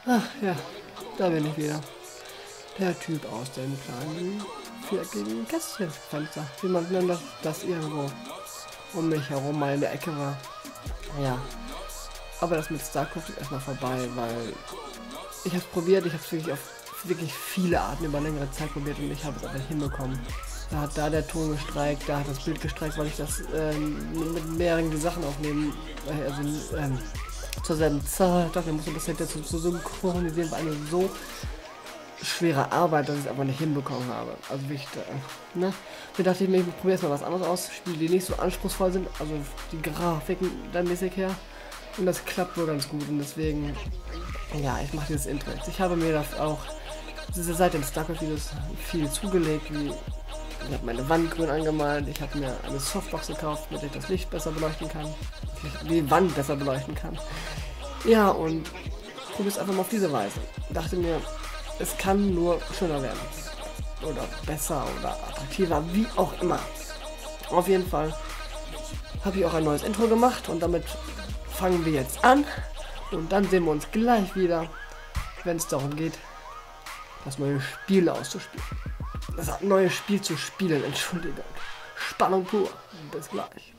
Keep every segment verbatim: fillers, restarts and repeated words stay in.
Ach ja, da bin ich wieder. Der Typ aus dem kleinen viereckigen Kästchenfenster. Wie man nennt das, das irgendwo um mich herum mal in der Ecke war. Ja. Aber das mit StarCraft ist erstmal vorbei, weil ich habe es probiert, ich habe es wirklich auf wirklich viele Arten über längere Zeit probiert und ich habe es aber nicht hinbekommen. Da hat da der Ton gestreikt, da hat das Bild gestreikt, weil ich das ähm, mit mehreren Sachen aufnehmen, also ähm, zur selben Zeit, dafür muss man das hätte zu, zu synchronisieren, war eine so schwere Arbeit, dass ich es aber nicht hinbekommen habe. Also wie ich da, ne? Da dachte ich mir, ich probiere jetzt mal was anderes aus, Spiele, die nicht so anspruchsvoll sind, also die Grafiken dann mäßig her. Und das klappt wohl ganz gut und deswegen, ja, ich mache dieses Intro jetzt. Ich habe mir das auch diese Seite des StarCraft-Videos viel zugelegt, wie ich habe meine Wand grün angemalt, ich habe mir eine Softbox gekauft, mit der ich das Licht besser beleuchten kann, die Wand besser beleuchten kann. Ja, und probiere es einfach mal auf diese Weise. Dachte mir, es kann nur schöner werden. Oder besser oder attraktiver, wie auch immer. Auf jeden Fall habe ich auch ein neues Intro gemacht und damit fangen wir jetzt an. Und dann sehen wir uns gleich wieder, wenn es darum geht, das neue Spiel auszuspielen. Das neue Spiel zu spielen, Entschuldigung. Spannung pur. Bis gleich.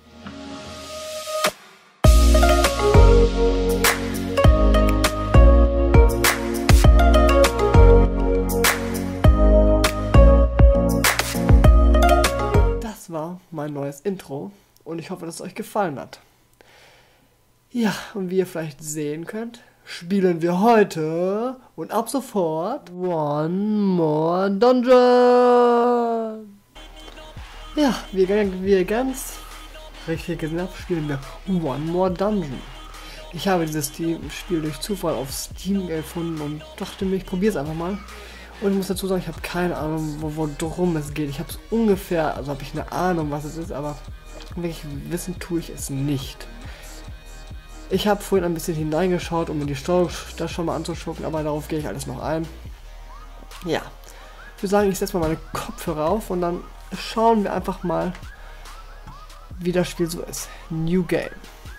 Das war mein neues Intro und ich hoffe, dass es euch gefallen hat. Ja, und wie ihr vielleicht sehen könnt, spielen wir heute und ab sofort One More Dungeon. Ja, wir, wir ganz richtig gesagt spielen wir One More Dungeon. Ich habe dieses Spiel durch Zufall auf Steam gefunden und dachte mir, ich probiere es einfach mal. Und ich muss dazu sagen, ich habe keine Ahnung, worum es geht. Ich habe es ungefähr, also habe ich eine Ahnung, was es ist, aber wirklich wissen tue ich es nicht. Ich habe vorhin ein bisschen hineingeschaut, um mir die Steuerung das schon mal anzuschauen, aber darauf gehe ich alles noch ein. Ja, ich würde sagen, ich setze mal meine Kopfhörer auf und dann schauen wir einfach mal, wie das Spiel so ist. New Game.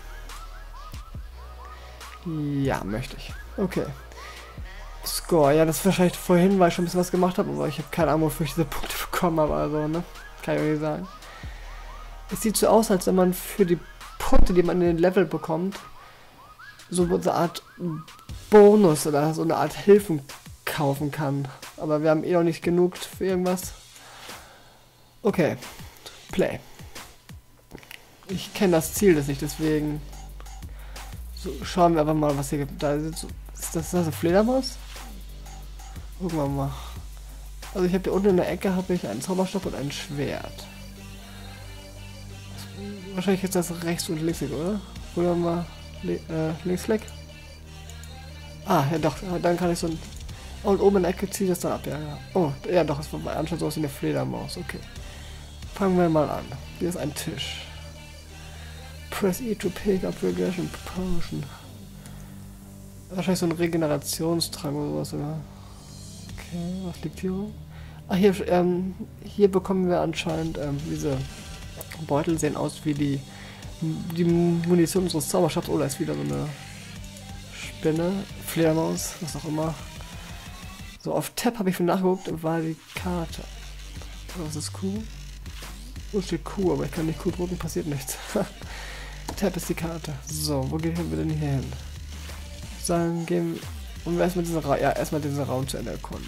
Ja, möchte ich. Okay. Score, ja, das ist wahrscheinlich vorhin, weil ich schon ein bisschen was gemacht habe, aber ich habe keine Ahnung, wofür ich diese Punkte bekommen habe, also, ne? Kann ich euch sagen. Es sieht so aus, als wenn man für die Punkte, die man in den Level bekommt, so eine Art Bonus oder so eine Art Hilfen kaufen kann. Aber wir haben eh noch nicht genug für irgendwas. Okay, Play. Ich kenne das Ziel das nicht, deswegen so, schauen wir einfach mal, was hier gibt. Da ist, ist das eine Fledermaus? Gucken wir mal. Also ich habe hier unten in der Ecke habe ich einen Zauberstab und ein Schwert. Wahrscheinlich ist das rechts und links, oder? Oder mal äh, Linksklick. Ah, ja doch, dann kann ich so ein... Und oben in der Ecke ziehe ich das dann ab, ja, ja. Oh, ja doch, es war bei anschaut so aus wie eine Fledermaus, okay. Fangen wir mal an. Hier ist ein Tisch. Press E to pick up regression potion. Wahrscheinlich so ein Regenerationstrank oder sowas, oder? Okay, was liegt hier rum? Ah, hier, ähm, hier bekommen wir anscheinend ähm, diese Beutel sehen aus wie die die Munition unseres Zauberstabs. Oh, da ist wieder so eine Spinne, Fledermaus, was auch immer. So, auf Tab habe ich schon nachgeguckt, war die Karte. Was ist Q? Wo steht Q, aber ich kann nicht Q drücken, passiert nichts. Tab ist die Karte. So, wo gehen wir denn hier hin? Sagen, gehen wir erstmal diesen Raum, ja, erstmal diesen Raum zu Ende erkunden.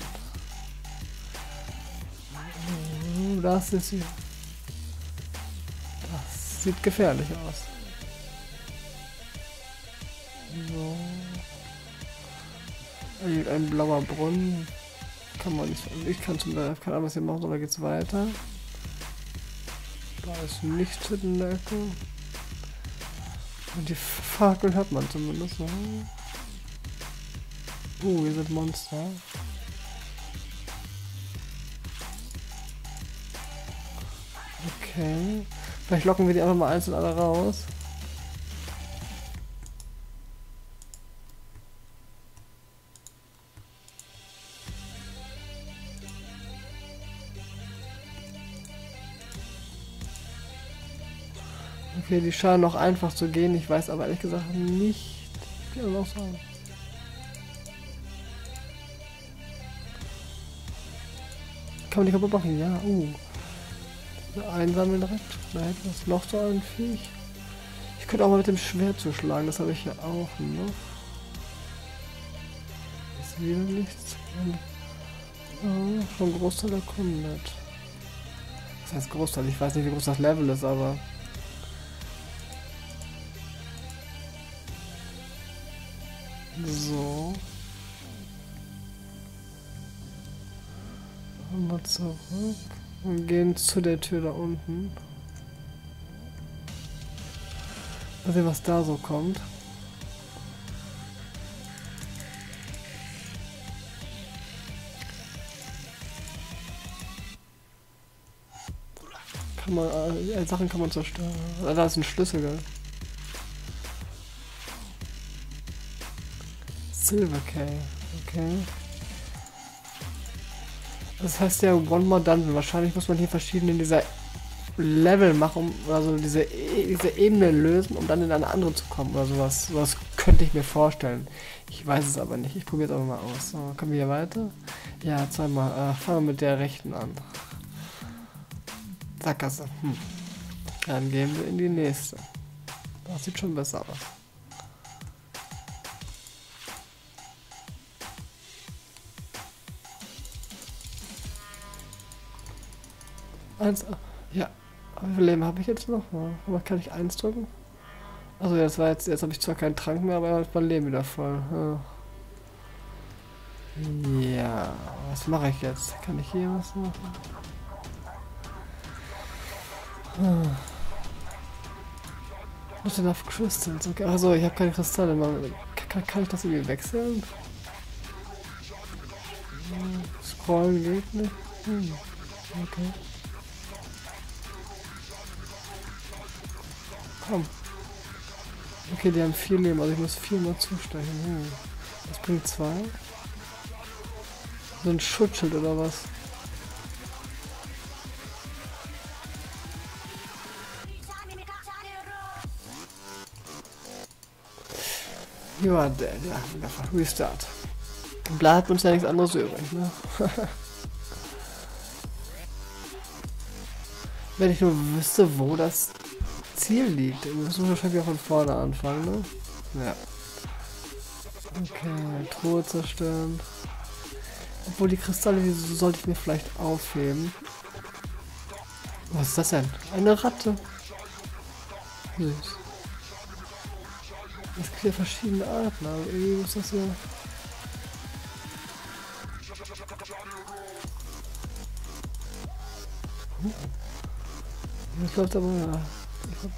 Das ist hier. Das sieht gefährlich aus. So. Ein blauer Brunnen. Kann man nicht. Ich kann zum Beispiel keine Ahnung, was hier machen, oder geht's weiter? Da ist nichts in der Ecke. Und die Fackeln hat man zumindest. Ne? Uh, hier sind Monster. Okay. Vielleicht locken wir die einfach mal einzeln alle raus. Okay, die scheinen noch einfach zu gehen. Ich weiß aber ehrlich gesagt nicht, wie das auch sagen. kann man die kaputt machen? Ja, uh. Einsammeln direkt. Da hätten wir es noch so ein Viech. Ich könnte auch mal mit dem Schwert zuschlagen, das habe ich ja auch noch. Ist wieder nichts. Oh, schon Großteil erkundet. Das heißt Großteil, ich weiß nicht, wie groß das Level ist, aber. So. Mal zurück und gehen zu der Tür da unten. Mal sehen, was da so kommt. Kann man, äh, Sachen kann man zerstören. Ah, da ist ein Schlüssel, gell? Silver Key, okay. Das heißt ja One More Dungeon. Wahrscheinlich muss man hier verschiedene dieser Level machen, also diese, e diese Ebene lösen, um dann in eine andere zu kommen oder sowas. Sowas könnte ich mir vorstellen. Ich weiß es aber nicht. Ich probiere es aber mal aus. So, kommen wir hier weiter? Ja, zweimal. Äh, fangen wir mit der rechten an. Sackgasse. Hm. Dann gehen wir in die nächste. Das sieht schon besser aus. Eins. Ja. Wie viel Leben habe ich jetzt noch? Aber kann ich eins drücken? Also das war jetzt. Jetzt habe ich zwar keinen Trank mehr, aber jetzt mein Leben wieder voll. Ja. Was mache ich jetzt? Kann ich hier was machen? Not enough crystals. Okay. Also ich habe keine Kristalle. Kann, kann ich das irgendwie wechseln? Scrollen geht nicht. Hm. Okay. Komm. Okay, die haben vier Leben, also ich muss viermal zustechen. Hm. Das bringt zwei. So ein Schutzschild oder was? You are dead. Ja, einfach Restart. Bleibt uns ja nichts anderes übrig, ne? Wenn ich nur wüsste, wo das Ziel liegt. Wir müssen wahrscheinlich auch von vorne anfangen, ne? Ja. Okay, Truhe zerstören. Obwohl die Kristalle, die sollte ich mir vielleicht aufheben. Was ist das denn? Eine Ratte. Süß. Es gibt ja verschiedene Arten, aber irgendwie muss das ja... Hm. Ich glaube aber ja. Ich glaub...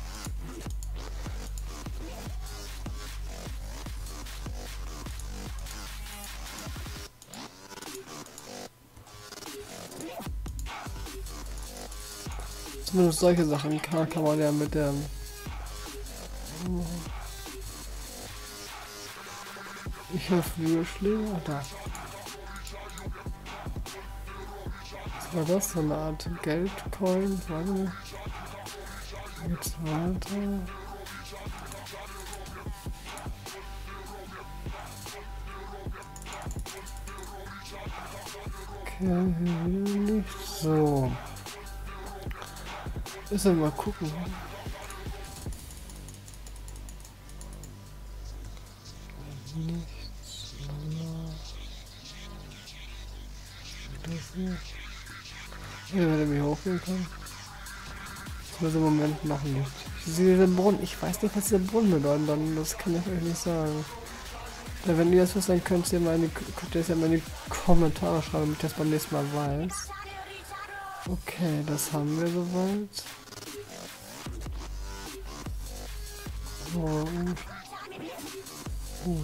Zumindest solche Sachen kann, kann man ja mit der... Ich habe Flügelschläge. Da. Was war das? So eine Art Geldcoin? Warte. Jetzt weiter. Okay, hier wieder nicht. So. Müssen wir mal gucken. Nichts. Das hier. Hier werde ich mich hochgehen können. Das muss im Moment noch nicht. Ich sehe den Brunnen. Ich weiß nicht, was dieser Brunnen bedeutet. Dann das kann ich euch nicht sagen. Ja, wenn ihr das wisst, dann könnt ihr meine, könnt ihr das ja mal in die Kommentare schreiben, damit ich das beim nächsten Mal weiß. Okay, das haben wir soweit. Und uh.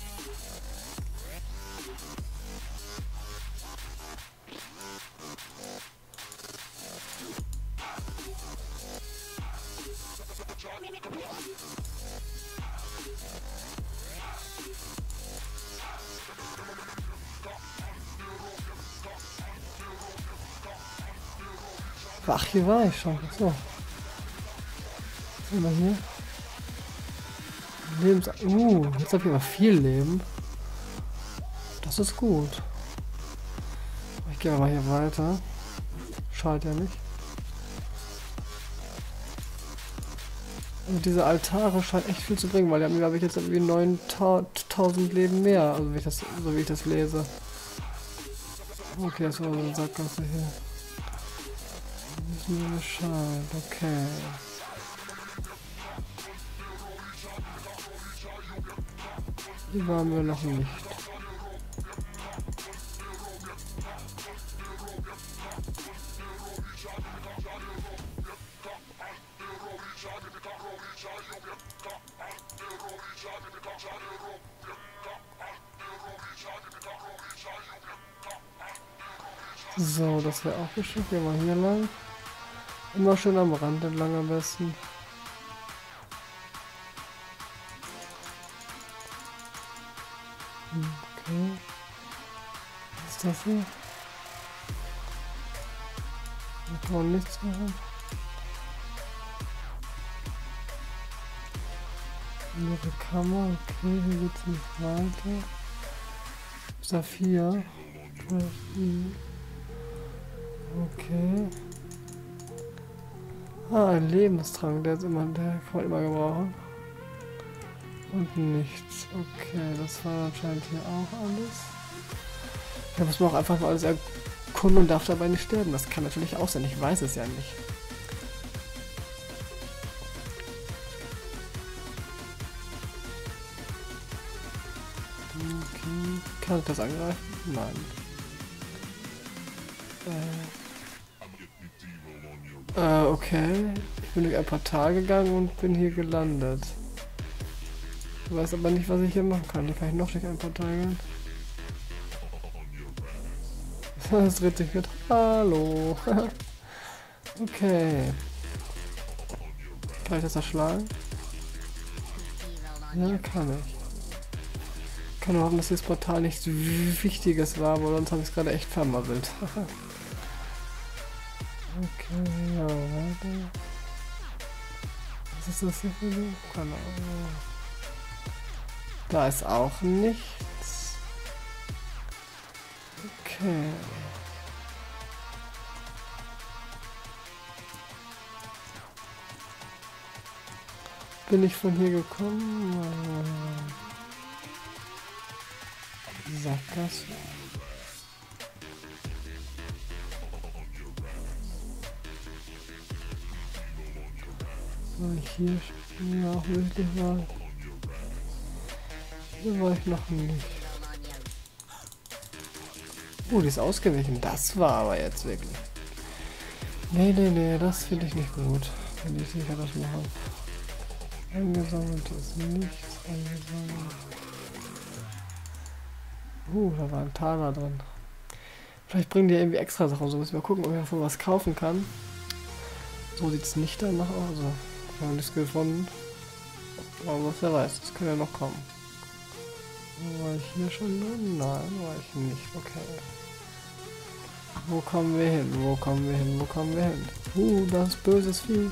Ach, hier war ich schon. So. Was haben wir hier? Lebens... Uh, jetzt habe ich aber viel Leben. Das ist gut. Ich gehe mal hier weiter. Schadet ja nicht. Und diese Altare scheinen echt viel zu bringen, weil die haben, glaube ich, jetzt irgendwie neuntausend Leben mehr, also wie ich das, so wie ich das lese. Okay, das war so eine Sackgasse hier. Das ist mir Bescheid, okay. Die waren wir noch nicht. So, das wäre auch geschafft. Gehen wir hier lang. Immer schön am Rand entlang am besten. Okay. Was ist das hier? Da kann man nichts machen. Ihre Kammer, okay, hier geht's nicht weiter. Saphir. Okay. Ah, ein Lebenstrank, der ist immer, der kann man immer gebrauchen. Und nichts. Okay, das war anscheinend hier auch alles. Da muss man auch einfach mal alles erkunden und darf dabei nicht sterben. Das kann natürlich auch sein, ich weiß es ja nicht. Okay. Kann ich das angreifen? Nein. Äh, äh, okay. Ich bin durch ein Portal gegangen und bin hier gelandet. Ich weiß aber nicht, was ich hier machen kann. Hier kann ich noch durch ein Portal gehen. Das dreht sich mit. Hallo. Okay. Kann ich das erschlagen? Ja, kann ich. Ich kann nur hoffen, dass dieses Portal nichts Wichtiges war, aber sonst habe ich es gerade echt vermasselt. Okay, ja, warte. Was ist das hier für ein? Keine Ahnung. Da ist auch nichts. Okay. Bin ich von hier gekommen? Sackgasse. War ich hier schon? Ja, auch wirklich mal. Hier war ich noch nicht. Oh, die ist ausgewichen. Das war aber jetzt wirklich. Nee, nee, nee, das finde ich nicht gut. Bin ich sicher, dass ich noch habe. Eingesammelt ist nichts. Eingesammelt. Uh, da war ein Taler drin. Vielleicht bringen die irgendwie extra Sachen. So müssen wir gucken, ob ich davon was kaufen kann. So sieht es nicht danach aus. Also, wir haben nichts gefunden. Aber was wer weiß, das kann ja noch kommen. War ich hier schon drin? Nein, war ich nicht. Okay. Wo kommen wir hin? Wo kommen wir hin? Wo kommen wir hin? Uh, das ist böses Viech.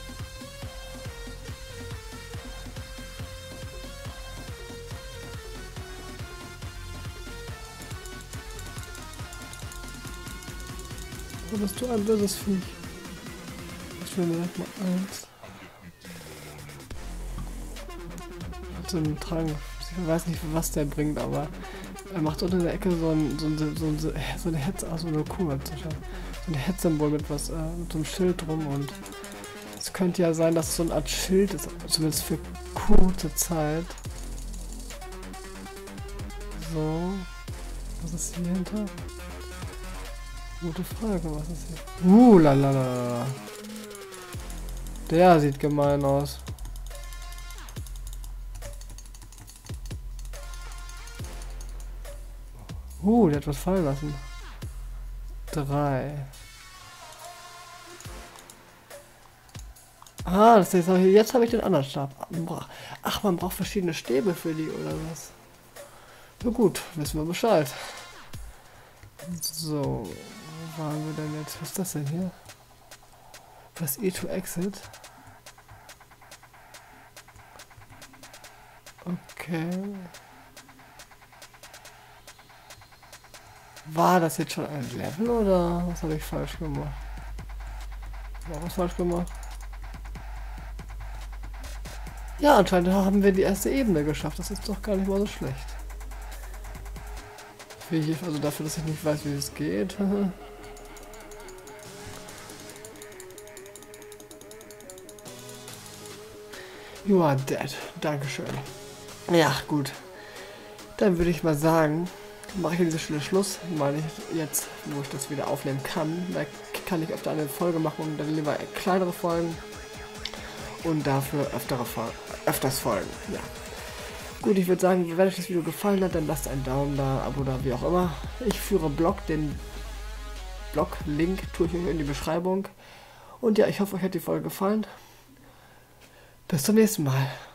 Wo bist du ein böses Viech? Ich will mir direkt mal eins. So einen Trank. Ich weiß nicht, was der bringt, aber er macht unter der Ecke so, ein, so, ein, so, ein, so eine Hetze, also eine Kuh, so ein Hetzsymbol mit was, äh, mit so einem Schild drum, und es könnte ja sein, dass es so eine Art Schild ist, zumindest für kurze Zeit. So, was ist hier hinter? Gute Frage, was ist hier? Uh, lalala. Der sieht gemein aus. Uh, der hat was fallen lassen. Drei. Ah, das ist jetzt, jetzt habe ich den anderen Stab. Ach, man braucht verschiedene Stäbe für die, oder was? Na gut, wissen wir Bescheid. So, wo waren wir denn jetzt? Was ist das denn hier? Press E to exit. Okay. War das jetzt schon ein Level oder was habe ich falsch gemacht? Auch was falsch gemacht. Ja, anscheinend haben wir die erste Ebene geschafft. Das ist doch gar nicht mal so schlecht. Also dafür, dass ich nicht weiß, wie es geht. You are dead. Dankeschön. Ja, gut. Dann würde ich mal sagen, mache ich an dieser Stelle Schluss, weil ich jetzt, wo ich das wieder aufnehmen kann, da kann ich öfter eine Folge machen und dann lieber kleinere Folgen und dafür öftere Fol öfters Folgen. Ja. Gut, ich würde sagen, wenn euch das Video gefallen hat, dann lasst einen Daumen da, Abo da, wie auch immer. Ich führe Blog, den Blog-Link tue ich euch in die Beschreibung. Und ja, ich hoffe, euch hat die Folge gefallen. Bis zum nächsten Mal.